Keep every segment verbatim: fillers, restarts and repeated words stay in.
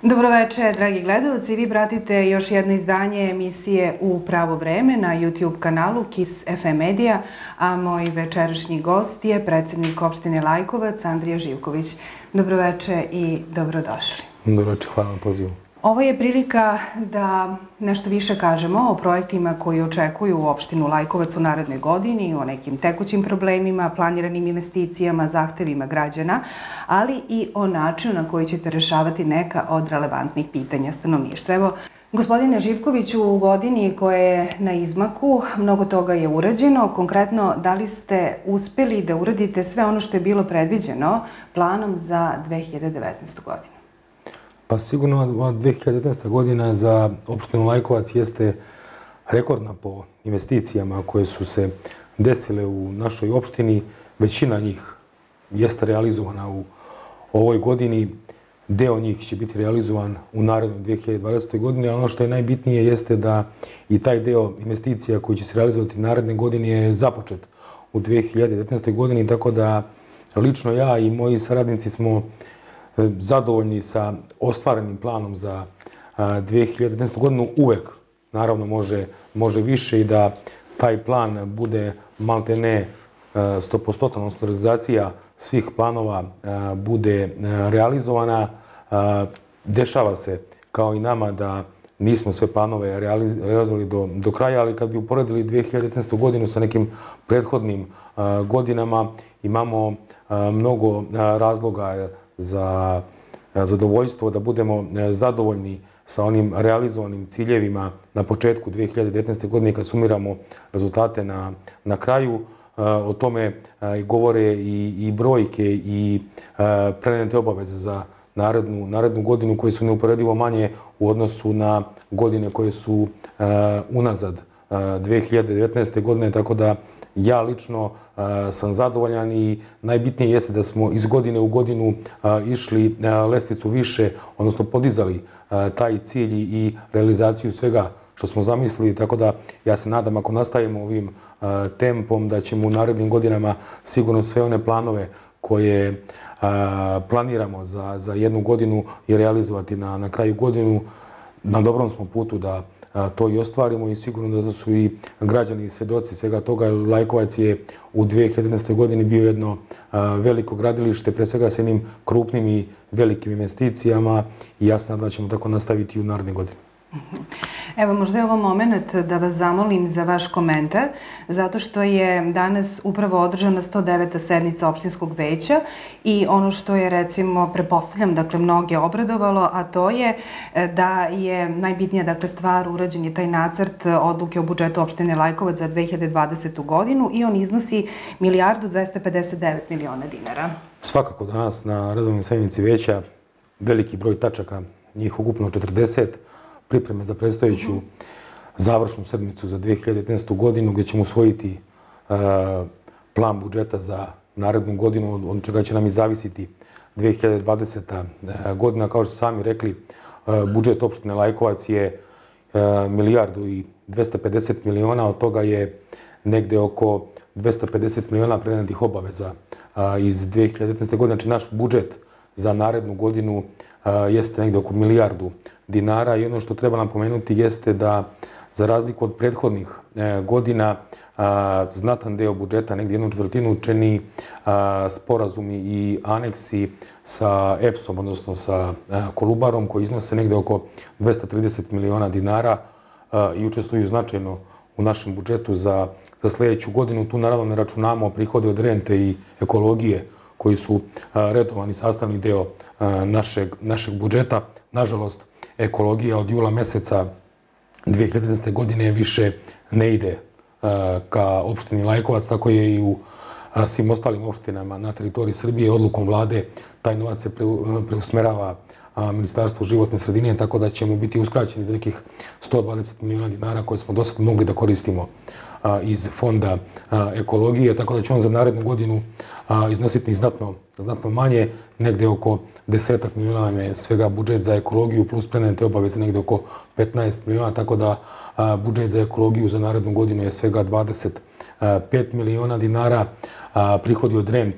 Dobroveče, dragi gledalci. Vi pratite još jedno izdanje emisije U pravo vreme na YouTube kanalu KIS F M Medija, a moj večerašnji gost je predsjednik opštine Lajkovac, Andrija Živković. Dobroveče i dobrodošli. Dobroveče, hvala na pozivu. Ovo je prilika da nešto više kažemo o projektima koji očekuju opštinu Lajkovac u narednoj godini, o nekim tekućim problemima, planiranim investicijama, zahtevima građana, ali i o načinu na koji ćete rešavati neka od relevantnih pitanja stanovništva. Evo, gospodine Živkoviću, u godini koja je na izmaku, mnogo toga je urađeno. Konkretno, da li ste uspeli da uradite sve ono što je bilo predviđeno planom za dve hiljade devetnaestu. godinu? Pa sigurno dve hiljade devetnaesta. godina za opštinu Lajkovac jeste rekordna po investicijama koje su se desile u našoj opštini. Većina njih jeste realizovana u ovoj godini. Deo njih će biti realizovan u narednoj dve hiljade dvadesetoj. godini, ali ono što je najbitnije jeste da i taj deo investicija koji će se realizovati naredne godine je započet u dve hiljade devetnaestoj. godini, tako da lično ja i moji saradnici smo zadovoljni sa ostvarenim planom za dve hiljade devetnaestu. godinu. Uvek, naravno, može, može više i da taj plan bude malte ne sto posto, odnosno realizacija svih planova bude realizovana. Dešava se, kao i nama, da nismo sve planove realizovali do, do kraja, ali kad bi uporedili dve hiljade devetnaestu. godinu sa nekim prethodnim godinama, imamo mnogo razloga za zadovoljstvo, da budemo zadovoljni sa onim realizovanim ciljevima na početku dve hiljade devetnaeste. godine kad sumiramo rezultate na, na kraju. O tome govore i, i brojke i prenete obaveze za narednu, narednu godinu koje su neuporedivo manje u odnosu na godine koje su unazad dve hiljade devetnaeste. godine, tako da ja lično sam zadovoljan i najbitnije jeste da smo iz godine u godinu išli lestvicu više, odnosno podizali taj cilj i realizaciju svega što smo zamislili, tako da ja se nadam, ako nastavimo ovim tempom, da ćemo u narednim godinama sigurno sve one planove koje planiramo za, za jednu godinu i realizovati na, na kraju godinu. Na dobrom smo putu da to i ostvarimo i sigurno da su i građani i svedoci svega toga. Lajkovac je u dve hiljade devetnaestoj. godini bio jedno veliko gradilište, pre svega sa jednim krupnim i velikim investicijama i ja se nadam da ćemo tako nastaviti i u naredne godine. Evo, možda je ovo moment da vas zamolim za vaš komentar, zato što je danas upravo održana sto deveta sednica opštinskog veća i ono što je, recimo, prepostavljam, dakle, mnoge obradovalo, a to je da je najbitnija, dakle, stvar urađen je taj nacrt odluke o budžetu opštine Lajkovac za dve hiljade dvadesetu. godinu i on iznosi milijardu dvesta pedeset devet miliona dinara. Svakako danas na redovnoj sednici veća veliki broj tačaka, njih ukupno četrdeset, pripreme za predstojeću završnu sedmicu za dve hiljade devetnaestu. godinu gdje ćemo usvojiti plan budžeta za narednu godinu, od čega će nam i zavisiti dve hiljade dvadeseta. godina. Kao što sami rekli, budžet opštine Lajkovac je milijardu i dvesta pedeset miliona, od toga je negde oko dvesta pedeset miliona prenetih obaveza iz dve hiljade devetnaeste. godine. Znači, naš budžet za narednu godinu jeste negde oko milijardu dinara i ono što treba napomenuti jeste da za razliku od prethodnih godina znatan deo budžeta, negdje jednu četvrtinu, čini sporazumi i aneksi sa E P S-om, odnosno sa Kolubarom, koji iznose negdje oko dvesta trideset miliona dinara i učestvuju značajno u našem budžetu za, za sljedeću godinu. Tu naravno ne računamo prihode od rente i ekologije koji su redovani sastavni deo našeg, našeg budžeta. Nažalost, ekologija od jula meseca dve hiljade devetnaeste. godine više ne ide ka opštini Lajkovac, tako je i u svim ostalim opštinama na teritoriji Srbije. Odlukom vlade taj novac se preusmerava Ministarstvu životne sredine, tako da ćemo biti uskraćeni za nekih sto dvadeset miliona dinara koje smo do sad mogli da koristimo iz fonda ekologije, tako da će on za narednu godinu iznositi znatno, znatno manje, negde oko desetak miliona je svega budžet za ekologiju, plus prenete obaveze negde oko petnaest miliona, tako da budžet za ekologiju za narednu godinu je svega dvadeset pet miliona dinara. Prihodi od rente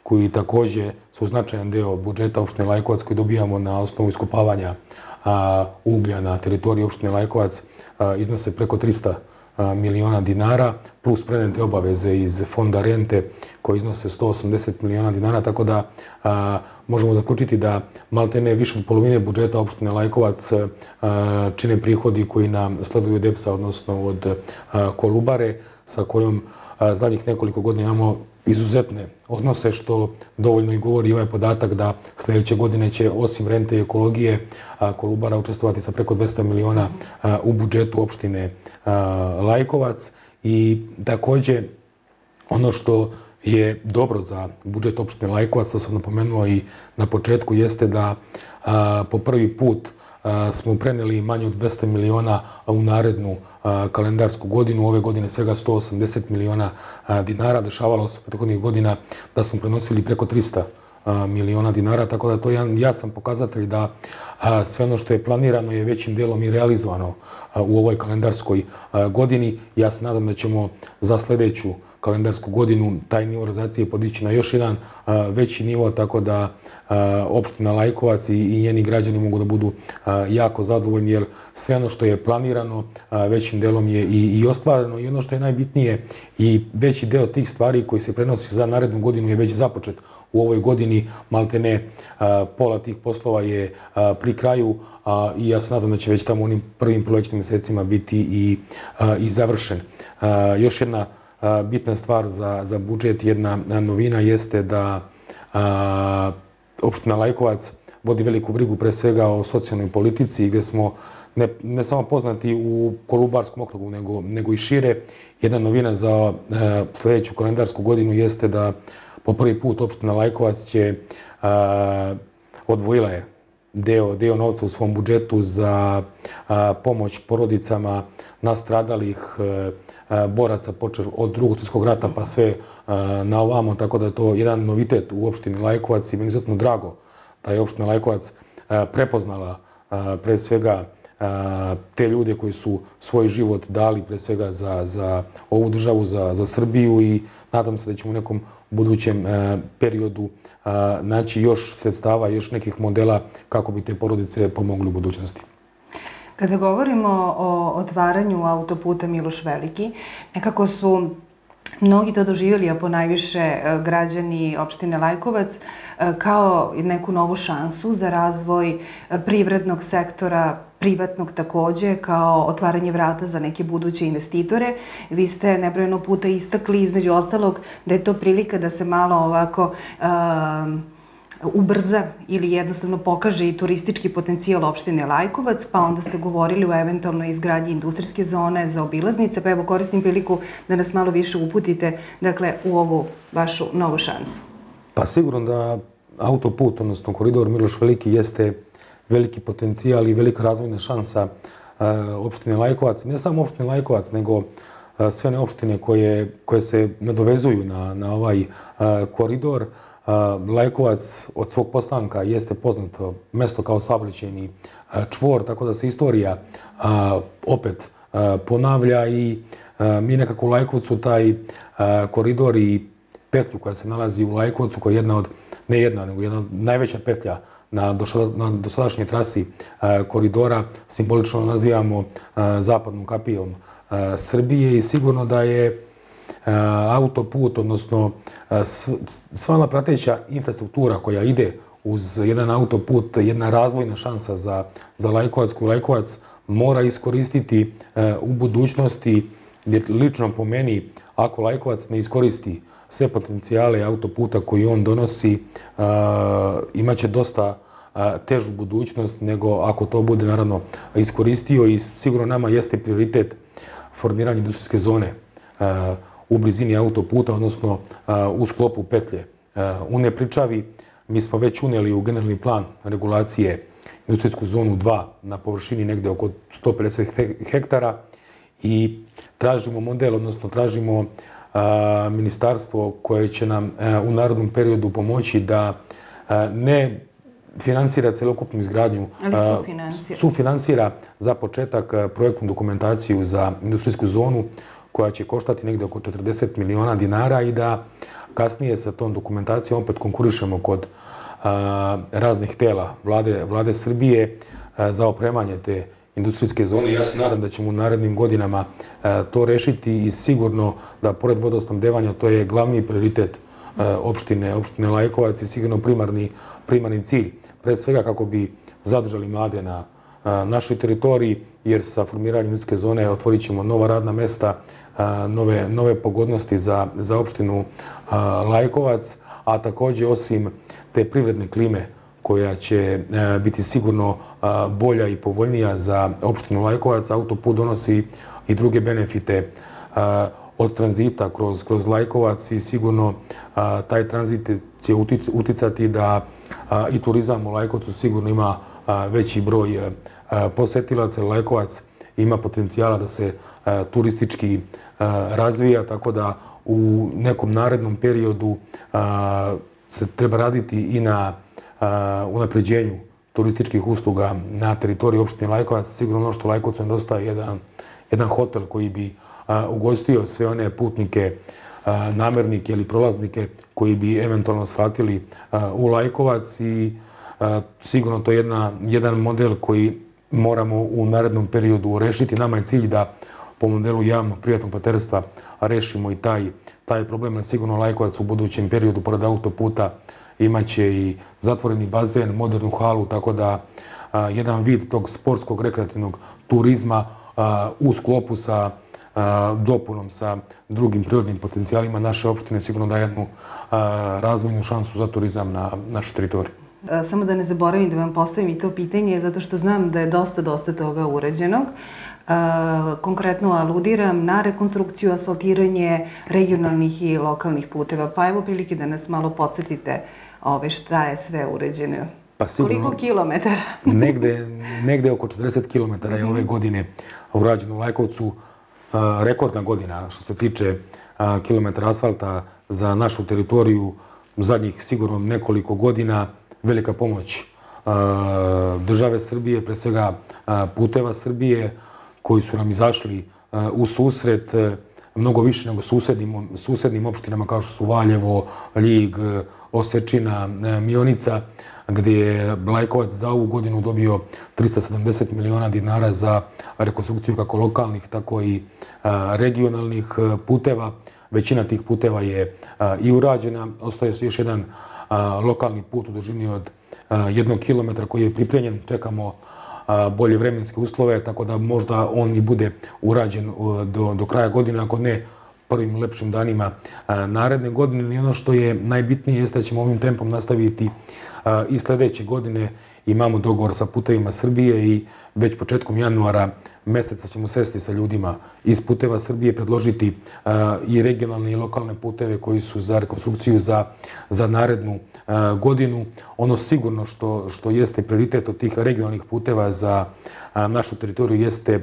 koji također su značajan deo budžeta opštine Lajkovac koji dobijamo na osnovu iskopavanja uglja na teritoriji opštine Lajkovac iznose preko trista miliona dinara, plus prenete obaveze iz fonda rente koji iznose sto osamdeset miliona dinara, tako da možemo zaključiti da maltene više od polovine budžeta opštine Lajkovac čine prihodi koji nam sleduju od E P S-a, odnosno od Kolubare, sa kojom zadnjih nekoliko godina imamo izuzetne odnose, što dovoljno i govori ovaj podatak da sljedeće godine će osim rente i ekologije Kolubara učestvovati sa preko dvesta miliona u budžetu opštine Lajkovac. I također ono što je dobro za budžet opštine Lajkovac, to sam napomenuo i na početku, jeste da po prvi put smo preneli manje od dvesta miliona u narednu kalendarsku godinu. Ove godine svega sto osamdeset miliona dinara. Dešavalo se prethodnih godina da smo prenosili preko trista miliona dinara, tako da to je jedan jasan pokazatelj da sve ono što je planirano je većim delom i realizovano u ovoj kalendarskoj godini. Ja se nadam da ćemo za sljedeću kalendarsku godinu taj nivo realizacije podići na još jedan veći nivo, tako da opština Lajkovac i njeni građani mogu da budu jako zadovoljni, jer sve ono što je planirano većim delom je i ostvareno. I ono što je najbitnije, i veći deo tih stvari koji se prenosi za narednu godinu je već započet u ovoj godini. Maltene pola tih poslova je pri kraju i ja se nadam da će već tamo u onim prvim prolećnim mesecima biti i završen. Još jedna bitna stvar za budžet, jedna novina, jeste da opština Lajkovac vodi veliku brigu pre svega o socijalnoj politici, gdje smo ne samo poznati u Kolubarskom okrugu, nego i šire. Jedna novina za sljedeću kalendarsku godinu jeste da po prvi put opština Lajkovac će odvojila je deo novca u svom budžetu za pomoć porodicama nastradalih boraca počev od Drugog svjetskog rata pa sve na ovamo, tako da je to jedan novitet u opštini Lajkovac i meni je izuzetno drago da je opština Lajkovac prepoznala pre svega te ljude koji su svoj život dali pre svega za ovu državu, za Srbiju, i nadam se da ćemo u nekom budućem periodu naći još sredstava, još nekih modela kako bi te porodice pomogli u budućnosti. Kada govorimo o otvaranju autoputa Miloš Veliki, nekako su mnogi to doživjeli, a ponajviše građani opštine Lajkovac, kao neku novu šansu za razvoj privrednog sektora, privatnog također, kao otvaranje vrata za neke buduće investitore. Vi ste nebrojeno puta istakli, između ostalog, da je to prilika da se malo ovako ubrza ili jednostavno pokaže i turistički potencijal opštine Lajkovac, pa onda ste govorili o eventualnoj izgradnji industrijske zone za obilaznice, pa evo koristim priliku da nas malo više uputite u ovu vašu novu šansu. Pa sigurno da autoput, odnosno koridor Miloš Veliki, jeste veliki potencijal i velika razvojna šansa opštine Lajkovac. Ne samo opštine Lajkovac, nego sve one opštine koje se nadovezuju na ovaj koridor. Lajkovac od svog postanka jeste poznato mesto kao saobraćajni čvor, tako da se istorija opet ponavlja i mi nekako u Lajkovcu taj koridor i petlju koja se nalazi u Lajkovcu, koja je jedna od, ne jedna, nego jedna od najveća petlja na dosadašnjoj trasi koridora, simbolično nazivamo zapadnom kapijom Srbije, i sigurno da je autoput, odnosno sva ona prateća infrastruktura koja ide uz jedan autoput, jedna razvojna šansa za Lajkovac, koju Lajkovac mora iskoristiti u budućnosti, gdje lično po meni, ako Lajkovac ne iskoristi sve potencijale autoputa koji on donosi, imaće dosta težu budućnost nego ako to bude naravno iskoristio, i sigurno nama jeste prioritet formiranje industrijske zone u blizini autoputa, odnosno u sklopu petlje u Nepričavi. Mi smo već unijeli u generalni plan regulacije industrijsku zonu dva na površini negde oko sto pedeset hektara i tražimo model, odnosno tražimo ministarstvo koje će nam u narodnom periodu pomoći da ne finansira celokupnu izgradnju, sufinansira za početak projektnu dokumentaciju za industrijsku zonu koja će koštati negde oko četrdeset miliona dinara, i da Kasnije sa tom dokumentacijom opet konkurišemo kod raznih tela vlade, vlade Srbije za opremanje te industrijske zone. Ja se nadam da ćemo u narednim godinama to rešiti i sigurno da pored vodosnabdevanja to je glavni prioritet opštine, opštine Lajkovac i sigurno primarni, primarni cilj. Pre svega kako bi zadržali mlade na našoj teritoriji, jer sa formiranjem industrijske zone otvorit ćemo nova radna mesta, nove, nove pogodnosti za, za opštinu Lajkovac, a takođe osim te privredne klime koja će biti sigurno bolja i povoljnija za opštinu Lajkovac, autoput donosi i druge benefite od tranzita kroz, kroz Lajkovac i sigurno taj tranzit će uticati da i turizam u Lajkovcu sigurno ima veći broj posetilaca. Lajkovac ima potencijala da se turistički razvija, tako da u nekom narednom periodu se treba raditi i na unapređenju turističkih usluga na teritoriji opštine Lajkovac. Sigurno ono što Lajkovcu nedostaje jedan, jedan hotel koji bi ugostio sve one putnike, namernike ili prolaznike koji bi eventualno svratili u Lajkovac i sigurno to je jedna, jedan model koji moramo u narednom periodu rešiti. Nama je cilj da po modelu javnog privatnog partnerstva rešimo i taj, taj problem, jer sigurno Lajkovac u budućem periodu pored autoputa imaće i zatvoreni bazen, modernu halu, tako da a, jedan vid tog sportskog rekreativnog turizma a, u sklopu sa a, dopunom sa drugim prirodnim potencijalima naše opštine sigurno daje jednu a, razvojnu šansu za turizam na našoj teritoriji. Samo da ne zaboravim da vam postavim i to pitanje, zato što znam da je dosta, dosta toga urađenog. Konkretno aludiram na rekonstrukciju, asfaltiranje regionalnih i lokalnih puteva. Pa evo prilike da nas malo podsjetite ove šta je sve urađeno. Pa sigurno, koliko kilometara? negde, negde oko četrdeset kilometara je ove godine urađeno u Lajkovcu. Rekordna godina što se tiče kilometara asfalta za našu teritoriju u zadnjih sigurno nekoliko godina. Velika pomoć države Srbije, pre svega Puteva Srbije, koji su nam izašli u susret mnogo više nego susednim, susednim opštinama kao što su Valjevo, Ljig, Osečina, Mionica, gdje je Lajkovac za ovu godinu dobio trista sedamdeset miliona dinara za rekonstrukciju kako lokalnih, tako i regionalnih puteva. Većina tih puteva je i urađena. Ostaje još jedan lokalni put u dužini od jednog kilometra koji je pripremljen. Čekamo bolje vremenske uslove, tako da možda on i bude urađen do, do kraja godine, ako ne prvim lepšim danima naredne godine. I ono što je najbitnije jeste da ćemo ovim tempom nastaviti i sledeće godine. Imamo dogovor sa Putevima Srbije i već početkom januara meseca ćemo sesti sa ljudima iz Puteva Srbije, predložiti i regionalne i lokalne puteve koji su za rekonstrukciju za, za narednu godinu. Ono sigurno što, što jeste prioritet od tih regionalnih puteva za našu teritoriju jeste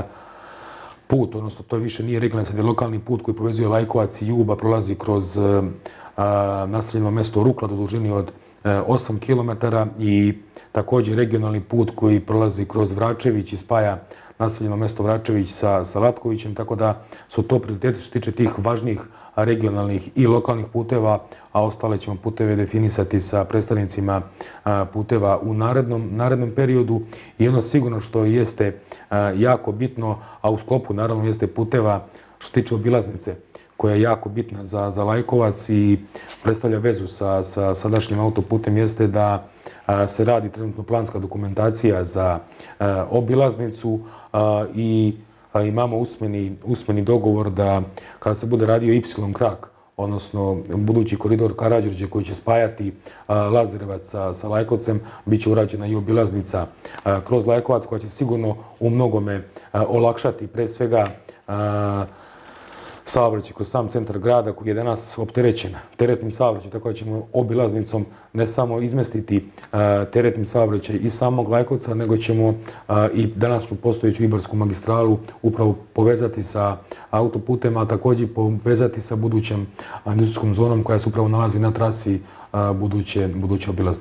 put, odnosno to više nije regionalni, sad je lokalni put koji povezuje Lajkovac i Juba, prolazi kroz naseljeno mesto Rukla do dužini od osam kilometara i također regionalni put koji prolazi kroz Vračević i spaja naseljeno mesto Vračević sa, sa Latkovićem, tako da su to prioriteti što se tiče tih važnih regionalnih i lokalnih puteva, a ostale ćemo puteve definisati sa predstavnicima puteva u narednom, narednom periodu. I ono sigurno što jeste jako bitno, a u sklopu naravno jeste puteva što se tiče obilaznice, koja je jako bitna za, za Lajkovac i predstavlja vezu sa, sa sadašnjim autoputem, jeste da a, se radi trenutno planska dokumentacija za a, obilaznicu a, i a, imamo usmeni, usmeni dogovor da kada se bude radio Y krak, odnosno budući koridor Karađorđe koji će spajati a, Lazarevac sa, sa Lajkovcem, bit će urađena i obilaznica a, kroz Lajkovac koja će sigurno u mnogome a, olakšati pre svega a, saobraćaj kroz sam centar grada koji je danas opterećen teretnim saobraćajem, tako da ćemo obilaznicom ne samo izmestiti teretni saobraćaj iz samog Lajkovca, nego ćemo i današnju postojeću Ibarsku magistralu upravo povezati sa autoputem, a također povezati sa budućem industrijskom zonom koja se upravo nalazi na trasi buduće, buduće obilaznice.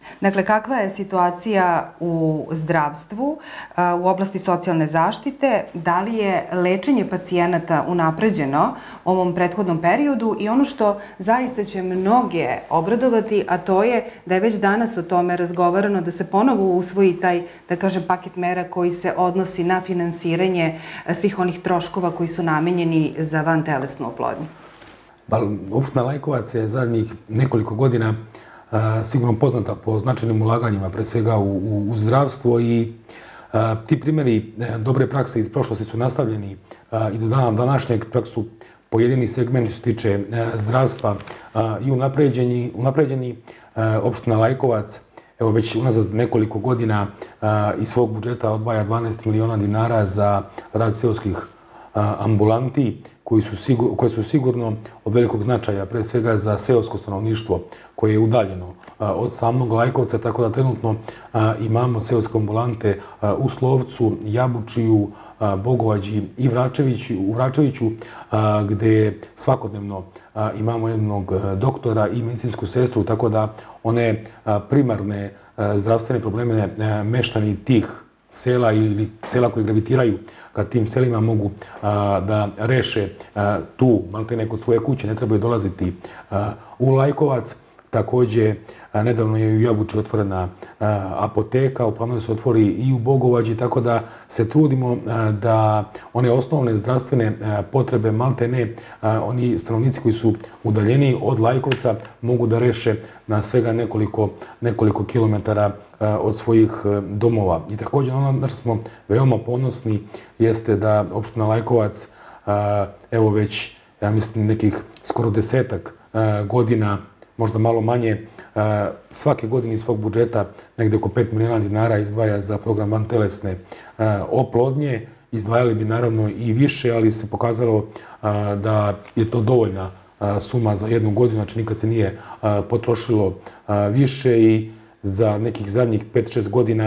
Dakle, kakva je situacija u zdravstvu, u oblasti socijalne zaštite, da li je lečenje pacijenata unapređeno u ovom prethodnom periodu i ono što zaista će mnoge obradovati, a to je da je već danas o tome razgovarano da se ponovo usvoji taj, da kažem, paket mera koji se odnosi na finansiranje svih onih troškova koji su namenjeni za vantelesnu oplodnju. Opština Lajkovac je zadnjih nekoliko godina sigurno poznata po značajnim ulaganjima, pre svega u zdravstvo, i ti primjeri dobre prakse iz prošlosti su nastavljeni i do dana današnjeg, čak su pojedini segmenti što se tiče zdravstva i unapređeni. Opština Lajkovac, evo već unazad nekoliko godina, iz svog budžeta odvaja dvanaest miliona dinara za rad seoskih ambulanti, koje su sigurno od velikog značaja, pre svega za seosko stanovništvo koje je udaljeno od samog Lajkovca, tako da trenutno imamo seoske ambulante u Slovcu, Jabučiju, Bogovađi i u Vračeviću, gde svakodnevno imamo jednog doktora i medicinsku sestru, tako da one primarne zdravstvene probleme meštani tih sela ili sela koji gravitiraju ka tim selima mogu da reše tu, maltene kod svoje kuće, ne trebaju dolaziti u Lajkovac. Takođe, nedavno je u Jabuči otvorena apoteka, u planu se otvori i u Bogovađi, tako da se trudimo da one osnovne zdravstvene potrebe, maltene, oni stanovnici koji su udaljeni od Lajkovca mogu da reše na svega nekoliko kilometara od svojih domova. I takođe, ono na što smo veoma ponosni jeste da opština Lajkovac, evo već, ja mislim, nekih skoro desetak godina, možda malo manje, svake godine iz svog budžeta negde oko pet miliona dinara izdvaja za program vantelesne oplodnje. Izdvajali bi naravno i više, ali se pokazalo da je to dovoljna suma za jednu godinu, znači nikad se nije potrošilo više, i za nekih zadnjih pet šest godina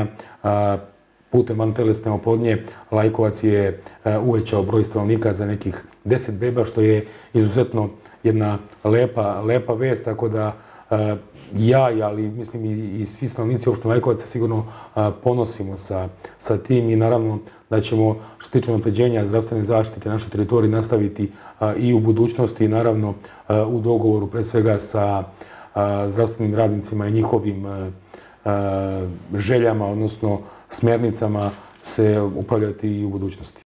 putem vantelesne oplodnje Lajkovac je uvećao broj stanovnika za nekih deset beba, što je izuzetno jedna lepa vest, tako da ja, ali mislim i svi stanovnici opštine Lajkovac se sigurno ponosimo sa tim, i naravno da ćemo, što se tiče unapređenja zdravstvene zaštite naše teritorije, nastaviti i u budućnosti, i naravno u dogovoru pre svega sa zdravstvenim radnicima i njihovim željama, odnosno smernicama, se upravljati i u budućnosti.